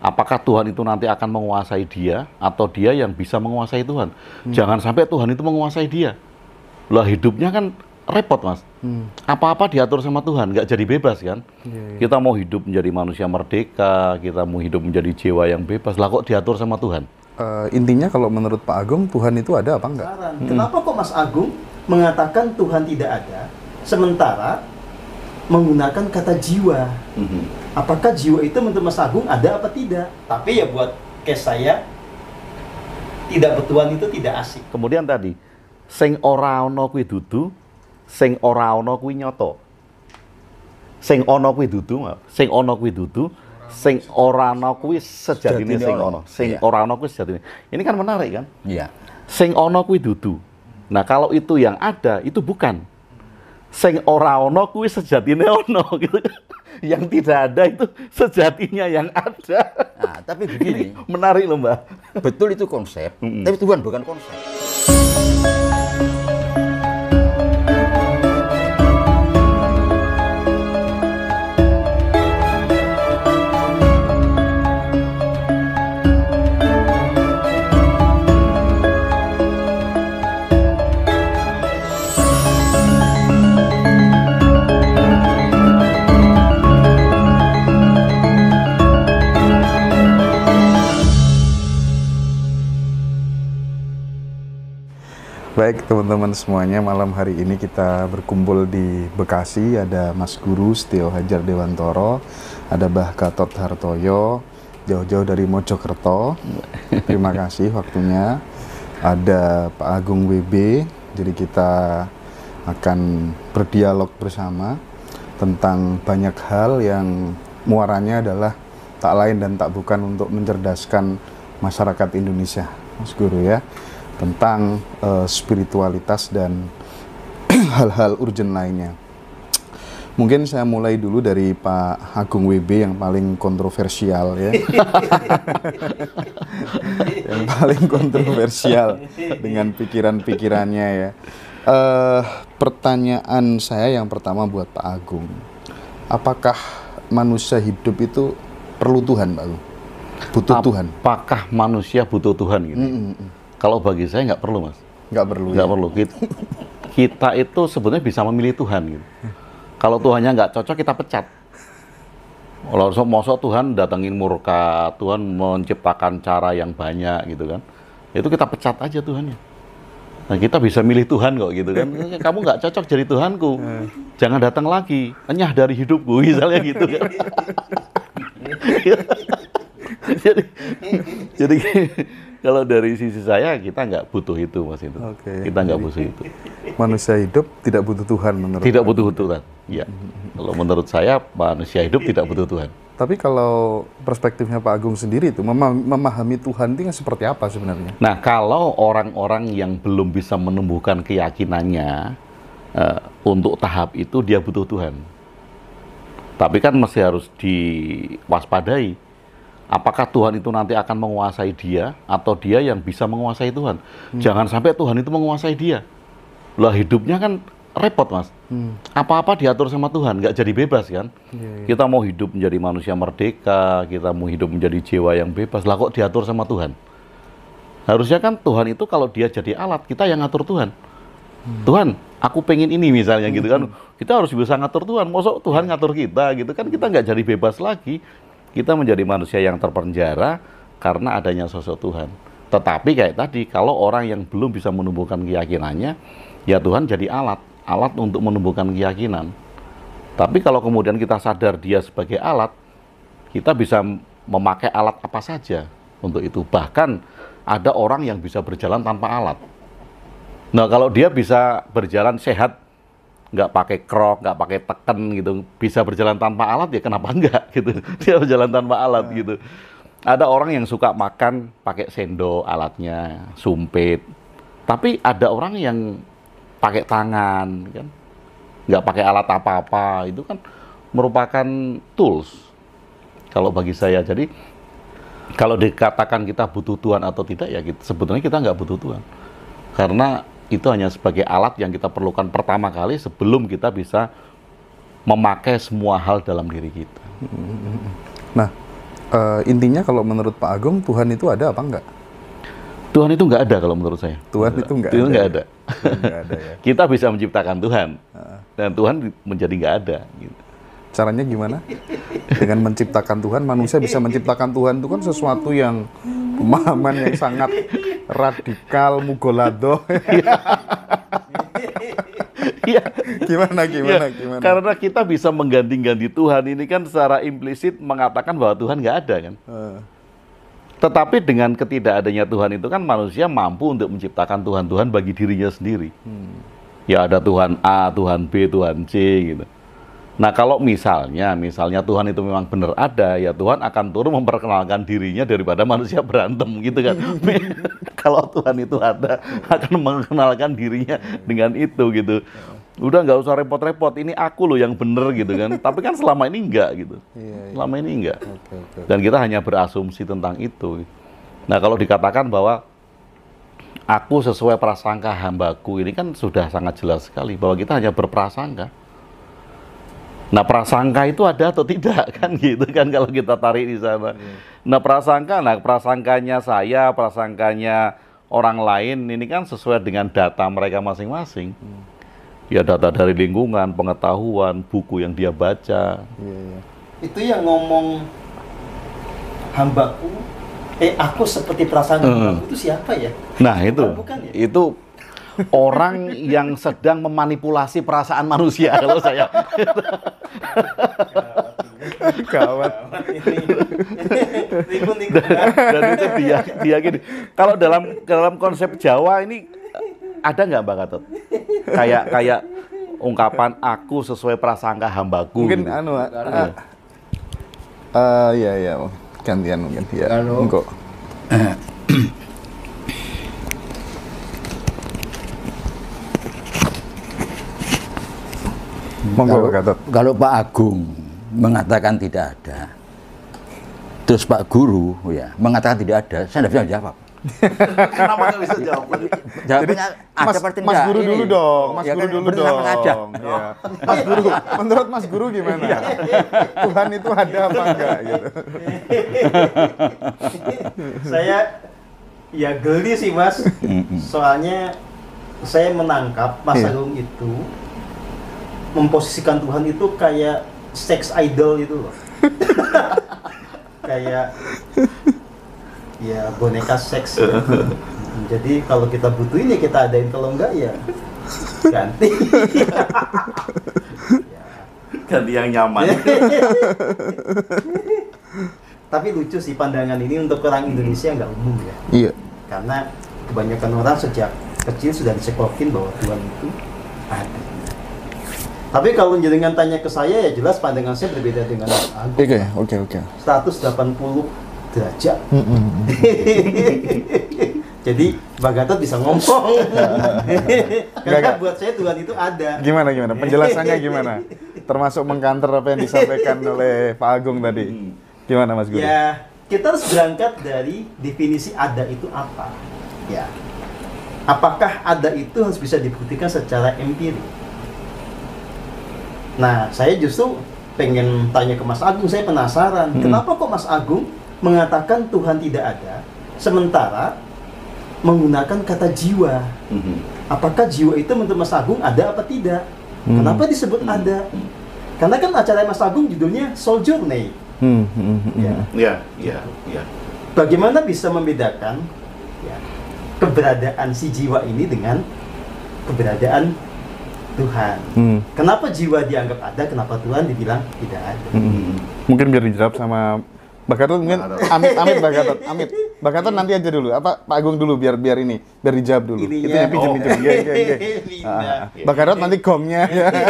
Apakah Tuhan itu nanti akan menguasai dia, atau dia yang bisa menguasai Tuhan? Jangan sampai Tuhan itu menguasai dia. Lah hidupnya kan repot, Mas. Apa-apa diatur sama Tuhan, nggak jadi bebas kan? Kita mau hidup menjadi manusia merdeka, kita mau hidup menjadi jiwa yang bebas, lah kok diatur sama Tuhan? Intinya kalau menurut Pak Agung, Tuhan itu ada apa enggak? Kenapa kok Mas Agung mengatakan Tuhan tidak ada, sementara menggunakan kata jiwa? Apakah jiwa itu menurut Mas Agung ada apa tidak? Tapi ya buat case saya, tidak bertuhan itu tidak asik. Kemudian tadi, sing ora ana kuwi dudu, sing ora ana kuwi nyata. Sing ana kuwi dudu, sing ana kuwi dudu, sing ora ana kuwi sejatine sing ana. Sing ora ana kuwi sejatine. Ini kan menarik kan? Iya. Sing ana kuwi dudu. Nah, kalau itu yang ada, itu bukan. Sing ora ana kuwi sejatine ana gitu. Yang tidak ada itu sejatinya yang ada. Nah, tapi begini, Menarik loh, Mbak. betul itu konsep, tapi Tuhan bukan konsep. Baik teman-teman semuanya, malam hari ini kita berkumpul di Bekasi. Ada Mas Guru Setio Hadjar Dewantoro, ada Mbah Gatot Hartoyo, jauh-jauh dari Mojokerto. Terima kasih waktunya. Ada Pak Agung WB. Jadi kita akan berdialog bersama tentang banyak hal yang muaranya adalah tak lain dan tak bukan untuk mencerdaskan masyarakat Indonesia, Mas Guru ya, tentang spiritualitas dan hal-hal urgent lainnya. Mungkin saya mulai dulu dari Pak Agung WB yang paling kontroversial ya. Yang paling kontroversial dengan pikiran-pikirannya ya. Pertanyaan saya yang pertama buat Pak Agung. Apakah manusia hidup itu perlu Tuhan, Pak Agung? Butuh Tuhan? Apakah manusia butuh Tuhan gitu? Kalau bagi saya nggak perlu, Mas. Nggak perlu. Nggak perlu. Kita itu sebenarnya bisa memilih Tuhan gitu. Kalau Tuhannya nggak cocok, kita pecat. Kalau masa Tuhan datangin murka, Tuhan menciptakan cara yang banyak gitu kan, itu kita pecat aja Tuhannya. Nah, kita bisa milih Tuhan kok gitu kan. Kamu nggak cocok jadi Tuhanku, jangan datang lagi, enyah dari hidupku misalnya gitu kan. jadi kalau dari sisi saya, kita nggak butuh itu, Mas itu. Kita nggak butuh itu. Manusia hidup tidak butuh Tuhan menurut Tidak butuh Tuhan. Ya. Kalau menurut saya, manusia hidup tidak butuh Tuhan. Tapi kalau perspektifnya Pak Agung sendiri itu memahami Tuhan itu seperti apa sebenarnya? Nah, kalau orang-orang yang belum bisa menumbuhkan keyakinannya untuk tahap itu, dia butuh Tuhan. Tapi kan masih harus diwaspadai. Apakah Tuhan itu nanti akan menguasai dia, atau dia yang bisa menguasai Tuhan? Jangan sampai Tuhan itu menguasai dia. Lah hidupnya kan repot, Mas. Apa-apa diatur sama Tuhan, nggak jadi bebas kan? Kita mau hidup menjadi manusia merdeka, kita mau hidup menjadi jiwa yang bebas, lah kok diatur sama Tuhan? Harusnya kan Tuhan itu kalau dia jadi alat, kita yang ngatur Tuhan. Tuhan, aku pengen ini misalnya gitu kan. Kita harus bisa ngatur Tuhan. Masa Tuhan ngatur kita gitu kan, kita nggak jadi bebas lagi. Kita menjadi manusia yang terpenjara karena adanya sosok Tuhan. Tetapi kayak tadi, kalau orang yang belum bisa menumbuhkan keyakinannya, ya Tuhan jadi alat untuk menumbuhkan keyakinan. Tapi kalau kemudian kita sadar dia sebagai alat, kita bisa memakai alat apa saja untuk itu. Bahkan ada orang yang bisa berjalan tanpa alat. Nah, kalau dia bisa berjalan sehat, nggak pakai krok, nggak pakai teken gitu, bisa berjalan tanpa alat, ya kenapa enggak gitu. Dia berjalan tanpa alat gitu. Ada orang yang suka makan pakai sendok alatnya, sumpit. Tapi ada orang yang pakai tangan kan, nggak pakai alat apa-apa, itu kan merupakan tools kalau bagi saya. Jadi kalau dikatakan kita butuh Tuhan atau tidak, ya sebetulnya kita nggak butuh Tuhan, karena itu hanya sebagai alat yang kita perlukan pertama kali sebelum kita bisa memakai semua hal dalam diri kita. Nah, Intinya kalau menurut Pak Agung, Tuhan itu ada apa enggak? Tuhan itu nggak ada kalau menurut saya. Tuhan itu enggak Itu ada. nggak ada. Nggak ada ya. Kita bisa menciptakan Tuhan, dan Tuhan menjadi nggak ada. Gitu. Caranya gimana? Dengan menciptakan Tuhan, manusia bisa menciptakan Tuhan itu kan sesuatu yang pemahaman yang sangat radikal, mugolado. Iya. Gimana? Karena kita bisa mengganti-ganti Tuhan ini kan secara implisit mengatakan bahwa Tuhan nggak ada kan. Tetapi dengan ketidakadanya Tuhan itu kan manusia mampu untuk menciptakan Tuhan-Tuhan bagi dirinya sendiri. Ya ada Tuhan A, Tuhan B, Tuhan C gitu. Nah kalau misalnya Tuhan itu memang benar ada, ya Tuhan akan turun memperkenalkan dirinya daripada manusia berantem gitu kan. Kalau Tuhan itu ada, akan mengenalkan dirinya dengan itu gitu. Udah nggak usah repot-repot, ini aku loh yang bener gitu kan. Tapi kan selama ini enggak gitu. Selama ini enggak. Dan kita hanya berasumsi tentang itu. Nah kalau dikatakan bahwa aku sesuai prasangka hambaku, ini kan sudah sangat jelas sekali bahwa kita hanya berprasangka. Nah prasangka itu ada atau tidak kan gitu kan kalau kita tarik di sana. Nah prasangkanya saya, prasangkanya orang lain ini kan sesuai dengan data mereka masing-masing. Ya data dari lingkungan, pengetahuan, buku yang dia baca. Itu yang ngomong hambaku, aku seperti prasangka hambaku itu siapa ya? Nah itu, Bukan ya? itu orang yang sedang memanipulasi perasaan manusia kalau saya. Gawat. Dan itu dia gini. Kalau dalam konsep Jawa ini ada nggak Mbak Gatot? Kayak ungkapan aku sesuai prasangka hambaku. Mungkin gitu. Iya, gantian mungkin. Ya, Kalau- enggak. Monggo Pak Gatot. Kalau Pak Agung mengatakan tidak ada, terus Pak Guru ya mengatakan tidak ada, saya tidak bisa jawab. Kenapa nggak bisa jawab? Jawabannya ada Mas, seperti Mas enggak. Guru Ini. dulu dong, Mas Ya Guru kan, dulu bertenang dong. aja. Iya. Mas Guru, menurut Mas Guru gimana? Tuhan itu ada apa enggak gitu? Saya ya geli sih Mas. Soalnya saya menangkap Mas Agung itu memposisikan Tuhan itu kayak sex idol itu loh. Kayak ya boneka seks ya. Jadi kalau kita butuh ini kita adain, kalau enggak ya ganti. Ganti yang nyaman. Tapi lucu sih pandangan ini untuk orang Indonesia nggak umum ya. Iya. Karena kebanyakan orang sejak kecil sudah disekokin bahwa Tuhan itu ada. Tapi kalau jenengan tanya ke saya ya jelas pandangan saya berbeda dengan Mas Agung. Oke. 180 derajat. Jadi Mbak Gatot bisa ngomong. Karena Enggak. buat saya Tuhan itu ada. Gimana? Penjelasannya gimana? Termasuk mengkanter apa yang disampaikan oleh Pak Agung tadi. Gimana Mas Guru? Ya, kita harus berangkat dari definisi ada itu apa. Ya. Apakah ada itu harus bisa dibuktikan secara empirik? Nah, saya justru pengen tanya ke Mas Agung, saya penasaran. Kenapa kok Mas Agung mengatakan Tuhan tidak ada, sementara menggunakan kata jiwa? Apakah jiwa itu menurut Mas Agung ada apa tidak? Kenapa disebut ada? Karena kan acara Mas Agung judulnya Soul Journey. Ya. Ya. Bagaimana bisa membedakan ya, keberadaan si jiwa ini dengan keberadaan Tuhan? Kenapa jiwa dianggap ada, kenapa Tuhan dibilang tidak ada? Mungkin biar dijawab sama Mbak Gatot, mungkin Amit Mbak Gatot. Mbak Gatot nanti aja dulu. Apa Pak Agung dulu biar dijawab dulu. Ininya. Itu yang pinjem. Iya. Pindah. Mbak Gatot nanti gongnya.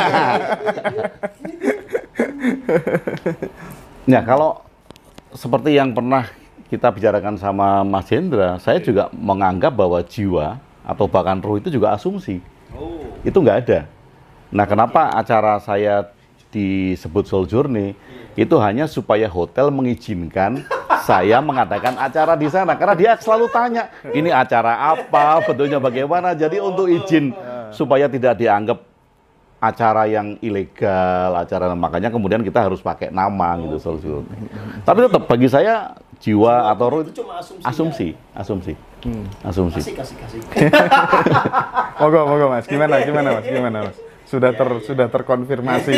Nah, kalau seperti yang pernah kita bicarakan sama Mas Hendra, saya juga menganggap bahwa jiwa atau bahkan roh itu juga asumsi. Itu nggak ada. Nah, kenapa acara saya disebut Soul Journey? Itu hanya supaya hotel mengizinkan saya mengadakan acara di sana. Karena dia selalu tanya, ini acara apa, bentuknya bagaimana. Jadi untuk izin supaya tidak dianggap acara yang ilegal, makanya kemudian kita harus pakai nama gitu solusinya. Tapi tetap bagi saya jiwa atau roh itu cuma asumsi. asumsi. Kasih. Mogo Mas, gimana Mas? Sudah terkonfirmasi.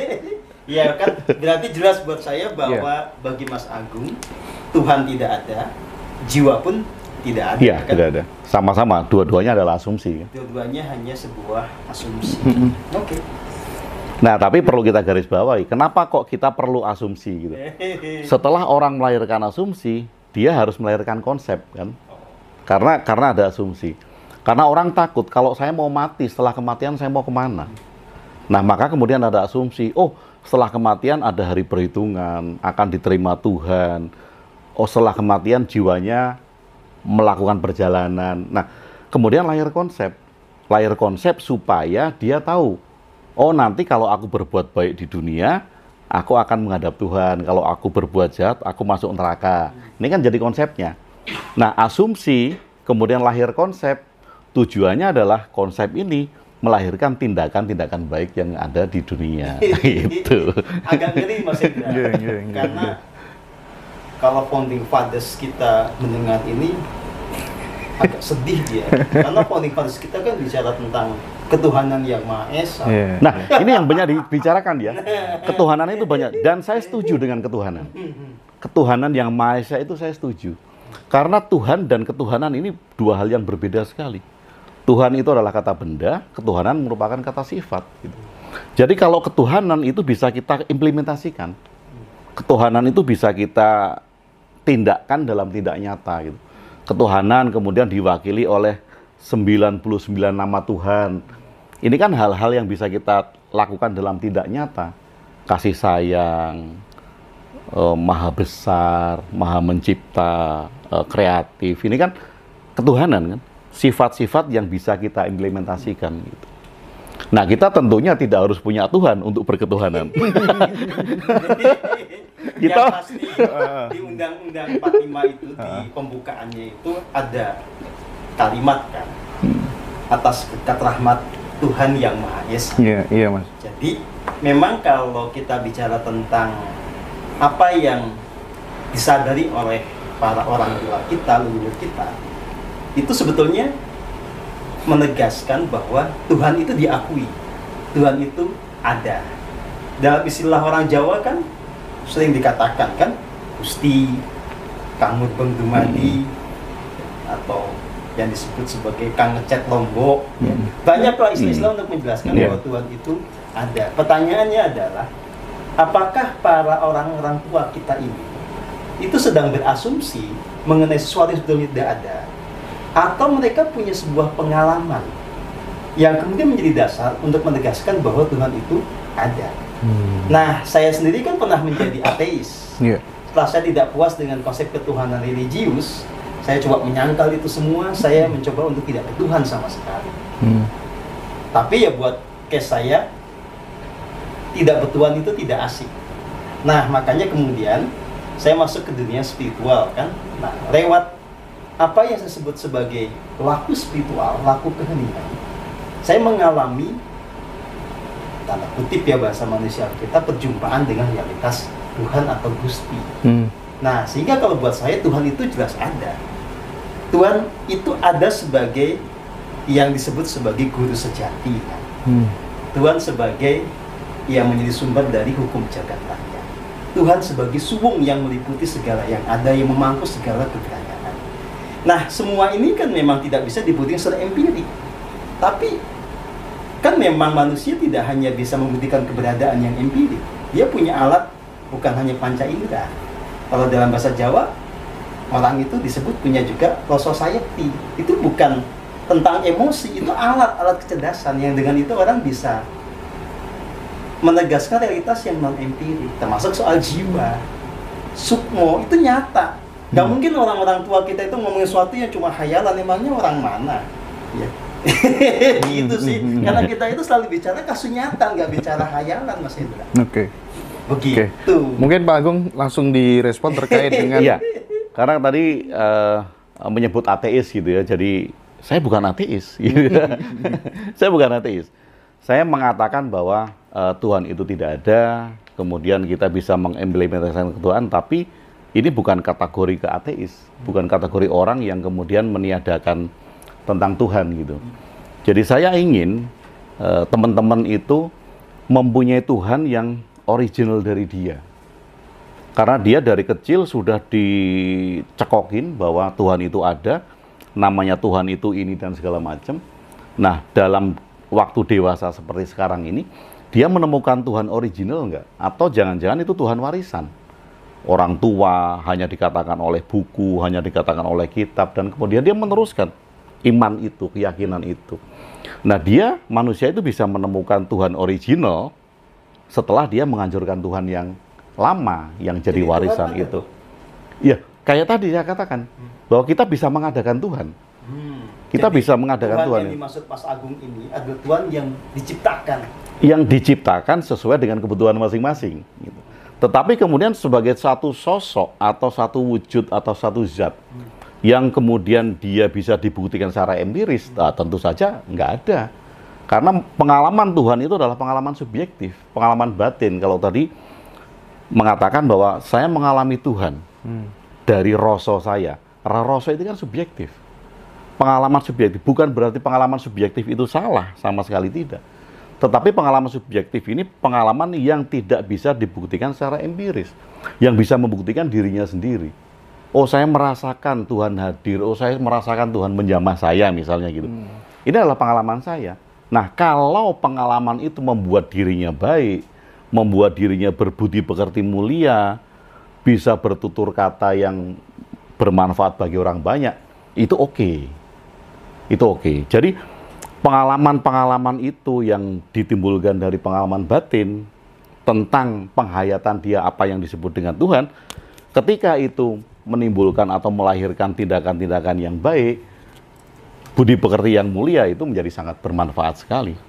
Ya kan, berarti jelas buat saya bahwa bagi Mas Agung Tuhan tidak ada, jiwa pun tidak ada. Iya, kan? tidak ada. Sama-sama, dua-duanya adalah asumsi. Dua-duanya hanya sebuah asumsi. Oke. Nah, tapi perlu kita garis bawahi, kenapa kok kita perlu asumsi gitu? Setelah orang melahirkan asumsi, dia harus melahirkan konsep kan? Karena ada asumsi. Karena orang takut kalau saya mau mati, setelah kematian saya mau kemana? Nah, maka kemudian ada asumsi, oh setelah kematian ada hari perhitungan, akan diterima Tuhan. Oh setelah kematian jiwanya melakukan perjalanan. Nah, kemudian lahir konsep supaya dia tahu, oh nanti kalau aku berbuat baik di dunia, aku akan menghadap Tuhan. Kalau aku berbuat jahat, aku masuk neraka. Ini kan jadi konsepnya. Nah, asumsi, kemudian lahir konsep, tujuannya adalah konsep ini melahirkan tindakan-tindakan baik yang ada di dunia. Gitu. Agak ngeri Mas Indra. Karena kalau founding fathers kita mendengar ini agak sedih dia. Karena founding fathers kita kan bicara tentang ketuhanan yang Maha Esa. Nah, ini yang banyak dibicarakan ya. Ketuhanan itu banyak, dan saya setuju dengan ketuhanan. Ketuhanan yang Maha Esa itu saya setuju. Karena Tuhan dan ketuhanan ini dua hal yang berbeda sekali. Tuhan itu adalah kata benda, ketuhanan merupakan kata sifat. Gitu. Jadi kalau ketuhanan itu bisa kita implementasikan. Ketuhanan itu bisa kita tindakan dalam tindak nyata. Gitu. Ketuhanan kemudian diwakili oleh 99 nama Tuhan. Ini kan hal-hal yang bisa kita lakukan dalam tindak nyata. Kasih sayang, maha besar, maha mencipta, kreatif. Ini kan ketuhanan kan. Sifat-sifat yang bisa kita implementasikan gitu. Nah, kita tentunya tidak harus punya Tuhan untuk berketuhanan. Kita pasti di Undang-Undang 45 itu di pembukaannya itu ada kalimat kan atas berkat rahmat Tuhan yang Maha Esa. Iya Mas. Jadi memang kalau kita bicara tentang apa yang disadari oleh para orang tua kita, leluhur kita, itu sebetulnya menegaskan bahwa Tuhan itu diakui, Tuhan itu ada. Dalam istilah orang Jawa kan sering dikatakan kan, Gusti, Kang Murbeng Dumadi, atau yang disebut sebagai Kang Ngecet Lombok. Banyaklah istilah-istilah untuk menjelaskan bahwa Tuhan itu ada. Pertanyaannya adalah, apakah para orang-orang tua kita ini itu sedang berasumsi mengenai sesuatu yang sebetulnya tidak ada, atau mereka punya sebuah pengalaman yang kemudian menjadi dasar untuk menegaskan bahwa Tuhan itu ada. Nah, saya sendiri kan pernah menjadi ateis. Setelah saya tidak puas dengan konsep ketuhanan religius, saya coba menyangkal itu semua, saya mencoba untuk tidak bertuhan sama sekali. Tapi ya buat case saya, tidak bertuhan itu tidak asik. Nah, makanya kemudian saya masuk ke dunia spiritual kan. Nah, lewat apa yang saya sebut sebagai laku spiritual, laku keheningan, saya mengalami, tanda kutip ya bahasa manusia kita, perjumpaan dengan realitas Tuhan atau Gusti. Nah, sehingga kalau buat saya Tuhan itu jelas ada. Tuhan itu ada sebagai yang disebut sebagai guru sejati kan? Tuhan sebagai yang menjadi sumber dari hukum jagat raya. Tuhan sebagai suwung yang meliputi segala yang ada, yang memangku segala kekayaan. Nah, semua ini kan memang tidak bisa dibuktikan secara empirik. Tapi kan memang manusia tidak hanya bisa membuktikan keberadaan yang empirik. Dia punya alat, bukan hanya panca indera. Kalau dalam bahasa Jawa, orang itu disebut punya juga low society. Itu bukan tentang emosi, itu alat-alat kecerdasan yang dengan itu orang bisa menegaskan realitas yang non-empirik, termasuk soal jiwa. Sukmo itu nyata. Gak mungkin orang-orang tua kita itu ngomongin sesuatu yang cuma khayalan, emangnya orang mana? Ya. Gitu sih. Karena kita itu selalu bicara kasus nyata, nggak bicara khayalan, Mas Indra. Begitu. Mungkin Pak Agung langsung direspon terkait dengan... Iya, karena tadi menyebut ateis gitu ya, jadi saya bukan ateis. Gitu. Saya bukan ateis. saya mengatakan bahwa Tuhan itu tidak ada, kemudian kita bisa mengimplementasikan Tuhan, tapi ini bukan kategori ke ateis, bukan kategori orang yang kemudian meniadakan tentang Tuhan gitu. Jadi saya ingin teman-teman itu mempunyai Tuhan yang original dari dia. Karena dia dari kecil sudah dicekokin bahwa Tuhan itu ada, namanya Tuhan itu ini dan segala macam. Nah, dalam waktu dewasa seperti sekarang ini, dia menemukan Tuhan original enggak? Atau jangan-jangan itu Tuhan warisan? Orang tua hanya dikatakan oleh buku, hanya dikatakan oleh kitab, dan kemudian dia meneruskan iman itu, keyakinan itu. Nah, dia, manusia itu bisa menemukan Tuhan original setelah dia menghancurkan Tuhan yang lama yang jadi warisan itu. Ya, kayak tadi saya katakan bahwa kita bisa mengadakan Tuhan. Kita Jadi, bisa mengadakan Tuhan. Yang dimaksud Mas Agung ini adalah Tuhan yang diciptakan. Yang diciptakan sesuai dengan kebutuhan masing-masing. Gitu. Tetapi kemudian sebagai satu sosok atau satu wujud atau satu zat yang kemudian dia bisa dibuktikan secara empiris, tentu saja nggak ada. Karena pengalaman Tuhan itu adalah pengalaman subjektif, pengalaman batin. Kalau tadi mengatakan bahwa saya mengalami Tuhan dari rasa saya. Rasa itu kan subjektif. Pengalaman subjektif bukan berarti pengalaman subjektif itu salah, sama sekali tidak. Tetapi pengalaman subjektif ini pengalaman yang tidak bisa dibuktikan secara empiris, yang bisa membuktikan dirinya sendiri. Oh, saya merasakan Tuhan hadir, oh saya merasakan Tuhan menjamah saya misalnya gitu. Ini adalah pengalaman saya. Nah, kalau pengalaman itu membuat dirinya baik, membuat dirinya berbudi pekerti mulia, bisa bertutur kata yang bermanfaat bagi orang banyak, itu oke. Itu oke. Jadi pengalaman-pengalaman itu yang ditimbulkan dari pengalaman batin tentang penghayatan dia apa yang disebut dengan Tuhan, ketika itu menimbulkan atau melahirkan tindakan-tindakan yang baik, budi pekerti yang mulia itu menjadi sangat bermanfaat sekali.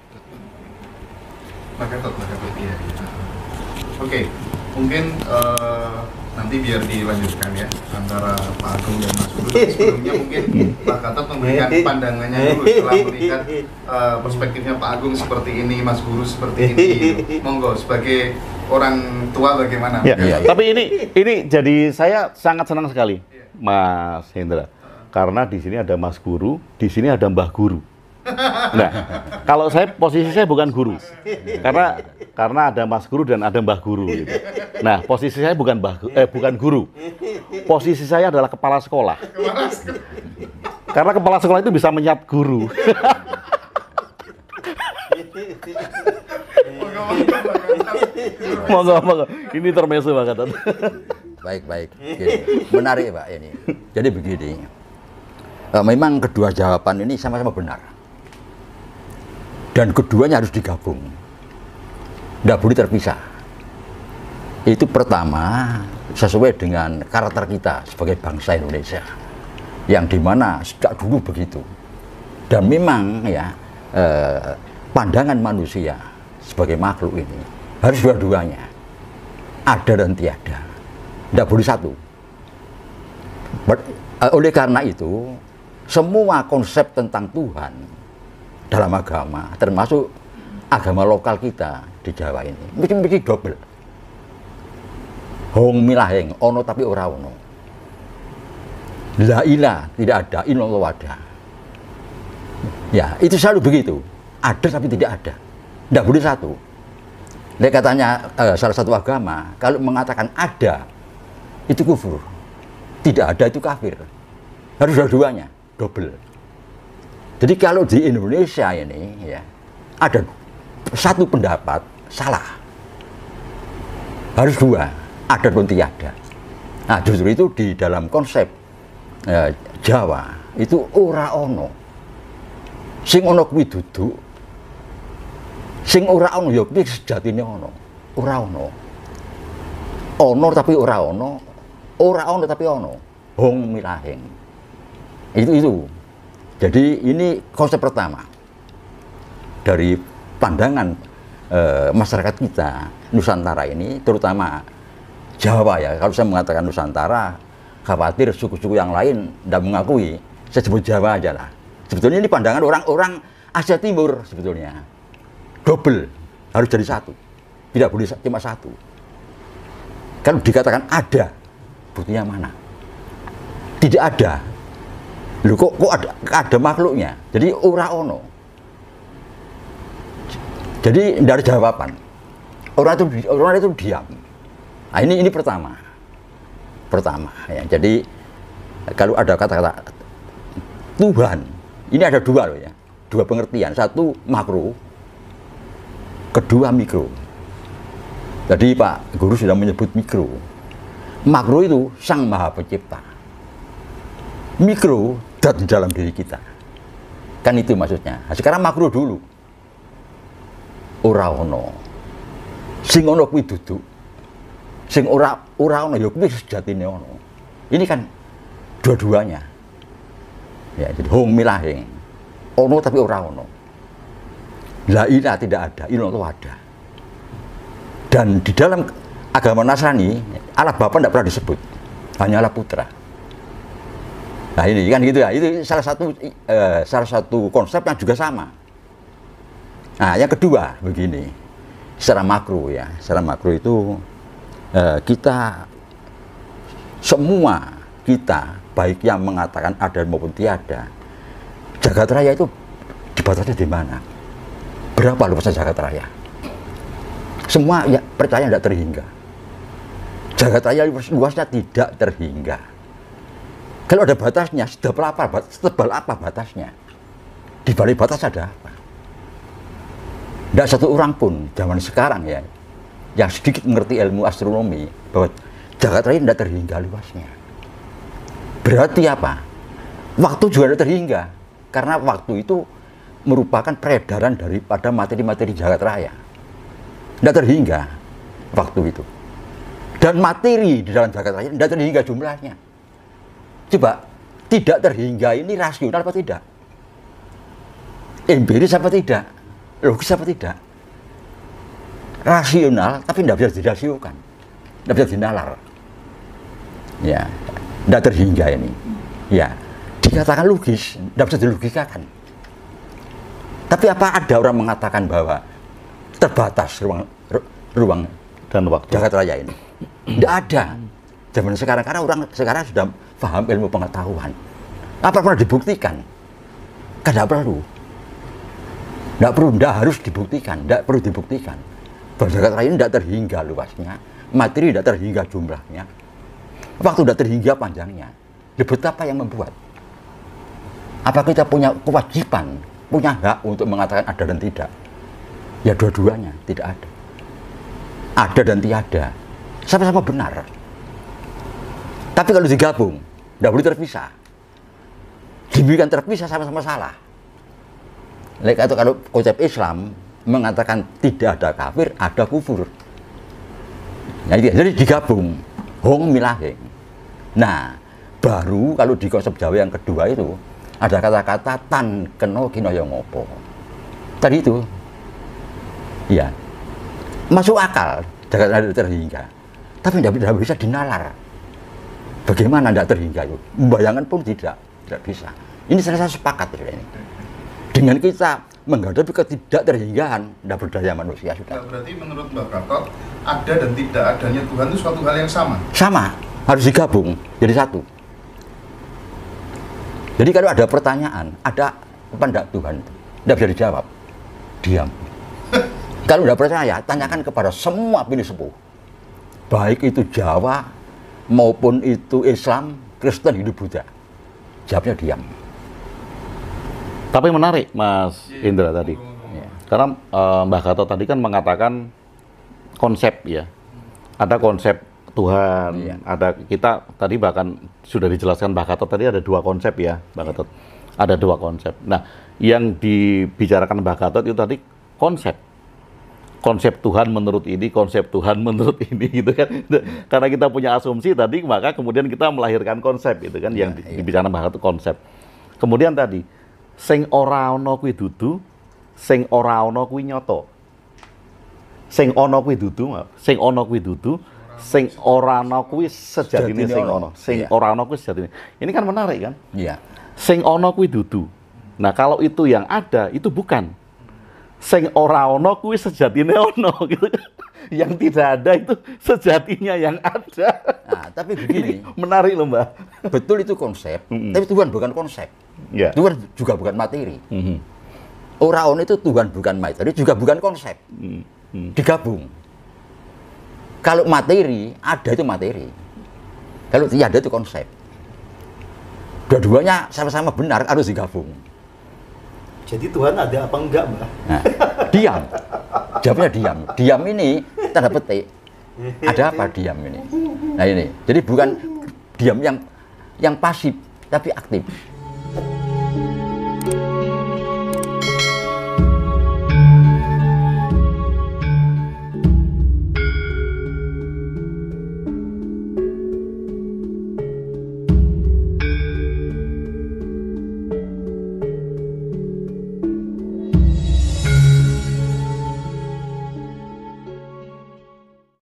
Iya. Oke, mungkin nanti biar dilanjutkan ya antara Pak Agung dan Mas Guru. Sebelumnya mungkin Pak Gatot memberikan pandangannya dulu setelah melihat perspektifnya Pak Agung seperti ini, Mas Guru seperti ini. Monggo sebagai orang tua bagaimana? Ya, tapi ini jadi saya sangat senang sekali, Mas Hendra, karena di sini ada Mas Guru, di sini ada Mbah Guru. Nah, kalau saya posisi saya bukan guru, karena ada Mas Guru dan ada Mbah Guru. Gitu. Nah, posisi saya bukan guru, posisi saya adalah kepala sekolah. Karena kepala sekolah itu bisa menyat guru. Monggo, ini intermezzo Pak Gatot. Baik. Gini, menarik Pak ini. Jadi begini, memang kedua jawaban ini sama-sama benar. Dan keduanya harus digabung. Tidak boleh terpisah. Itu pertama, sesuai dengan karakter kita sebagai bangsa Indonesia. Yang dimana sejak dulu begitu. Dan memang ya, pandangan manusia sebagai makhluk ini harus dua-duanya. Ada dan tiada. Tidak boleh satu. Oleh karena itu, semua konsep tentang Tuhan dalam agama, termasuk agama lokal kita di Jawa ini, mesti double. Hong milaheng, ono tapi ora ono. La ilah tidak ada, illallah ada. Ya, itu selalu begitu. Ada tapi tidak ada. Tidak boleh satu. Nah, katanya salah satu agama, kalau mengatakan ada, itu kufur. Tidak ada itu kafir. Harus dua-duanya, double. Jadi kalau di Indonesia ini ya ada satu pendapat salah, harus dua, ada pun tiada. Nah justru itu di dalam konsep Jawa itu ora ono, sing ono kuwi dudu, sing ora ono ya kuwi sejatine ono, ora ono, ono tapi ora ono, ora ono tapi ono, hong milaheng, itu. Jadi ini konsep pertama dari pandangan masyarakat kita Nusantara ini, terutama Jawa ya. Kalau saya mengatakan Nusantara, khawatir suku-suku yang lain tidak mengakui. Saya sebut Jawa aja lah. Sebetulnya ini pandangan orang-orang Asia Timur sebetulnya. double, harus jadi satu. Tidak boleh cuma satu. Kalau dikatakan ada, buktinya mana? Tidak ada. Loh kok ada makhluknya? Jadi ora ono. Jadi tidak ada jawaban. Orang itu diam. Nah, ini pertama. Ya. Jadi kalau ada kata-kata Tuhan, ini ada dua loh ya. Dua pengertian. Satu makro, kedua mikro. Jadi Pak Guru sudah menyebut mikro. Makro itu Sang Maha Pencipta. Mikro zat di dalam diri kita. Kan itu maksudnya. Nah, sekarang makro dulu. Ora ono. Sing ono kuwi dudu. Sing ora ono ya kuwi sejatine ono. Ini kan dua-duanya. Ya, jadi hong milahing. Ono tapi ora ono. La ilaha tidak ada, ilah itu ada. Dan di dalam agama Nasrani, Allah Bapa tidak pernah disebut, hanya Allah Putra. Nah ini kan gitu ya, itu salah satu konsep yang juga sama. Nah yang kedua begini, secara makro ya, secara makro itu kita semua baik yang mengatakan ada maupun tiada, jagat raya itu dibatasi di mana? Berapa luasnya jagat raya? Semua ya, percaya tidak terhingga. Jagat raya luasnya tidak terhingga. Kalau ada batasnya, setebal apa batasnya? Di balik batas ada apa? Tidak satu orang pun zaman sekarang ya, yang sedikit mengerti ilmu astronomi, bahwa jagat raya tidak terhingga luasnya. Berarti apa? Waktu juga tidak terhingga. Karena waktu itu merupakan peredaran daripada materi-materi jagat raya. Tidak terhingga waktu itu. Dan materi di dalam jagat raya tidak terhingga jumlahnya. Coba, tidak terhingga ini rasional apa tidak? Empiris apa tidak? Logis apa tidak? Rasional tapi tidak bisa dirasiokan. Tidak bisa dinalar. Ya, tidak terhingga ini. Ya, dikatakan logis, tidak bisa dilogikakan. Tapi apa ada orang mengatakan bahwa terbatas ruang dan waktu jagat raya ini? Tidak ada. Zaman sekarang, karena orang sekarang sudah paham ilmu pengetahuan. Apa pernah dibuktikan? Tidak perlu. Tidak harus dibuktikan. Tidak perlu dibuktikan. Bahwa jagat raya ini tidak terhingga luasnya, materi tidak terhingga jumlahnya, waktu tidak terhingga panjangnya. Betapa yang membuat? Apa kita punya kewajiban, punya hak untuk mengatakan ada dan tidak? Ya dua-duanya tidak ada. Ada dan tiada, sama-sama benar. Tapi kalau digabung, tidak boleh terpisah. Demikian terpisah sama-sama salah. Kalau konsep Islam mengatakan tidak ada kafir, ada kufur. Nah, jadi digabung, hong milahing. Nah, baru kalau di konsep Jawa yang kedua itu ada kata-kata tan keno kinoyo ngopo. Tadi itu, ya, masuk akal, jagat terhingga. Tapi tidak bisa dinalar. Bagaimana tidak terhingga itu? Membayangkan pun tidak bisa. Ini saya sepakat ini. Dengan kita menghadapi ketidakterhinggaan, tidak berdaya manusia sudah. Berarti menurut Mbak Gatot, ada dan tidak adanya Tuhan itu suatu hal yang sama? Sama, harus digabung jadi satu. Jadi kalau ada pertanyaan, ada apa enggak Tuhan itu? Tidak bisa dijawab, diam. Kalau tidak percaya, tanyakan kepada semua filsuf, baik itu Jawa maupun itu Islam, Kristen, Hindu, Buddha. Jawabnya diam. Tapi menarik Mas Indra tadi, karena Mbah Gatot tadi kan mengatakan konsep ya, ada konsep Tuhan, ada kita tadi bahkan sudah dijelaskan Mbah Gatot tadi ada dua konsep ya, Mbah Gatot, ada dua konsep. Nah, yang dibicarakan Mbah Gatot itu tadi konsep Tuhan menurut ini, konsep Tuhan menurut ini gitu kan. Karena kita punya asumsi tadi, maka kemudian kita melahirkan konsep gitu kan, yang dibicarakan Mbah Gatot konsep. Kemudian tadi sing ora ana kuwi dudu, sing ora ana kuwi nyata. Sing ana kuwi dudu, sing ana kuwi dudu, sing ora ana kuwi sejatine sing ana. Sing ora ana kuwi sejatine. Ini kan menarik kan? Iya. Sing ana kuwi dudu. Nah, kalau itu yang ada, itu bukan. sing ora ono kuwi sejatine ono gitu. Yang tidak ada itu sejatinya yang ada. Nah, tapi begini, Menarik loh, Mbak. betul itu konsep, tapi Tuhan bukan konsep. Ya. Tuhan juga bukan materi. Ora ono itu Tuhan bukan materi, juga bukan konsep. Digabung. Kalau materi, ada itu materi. Kalau tiada itu konsep. Dua-duanya sama-sama benar, harus digabung. Jadi Tuhan ada apa enggak, Mbak? Nah, diam. Jawabnya diam. Diam ini tanda petik. Ada apa diam ini? Nah ini. Jadi bukan diam yang pasif, tapi aktif.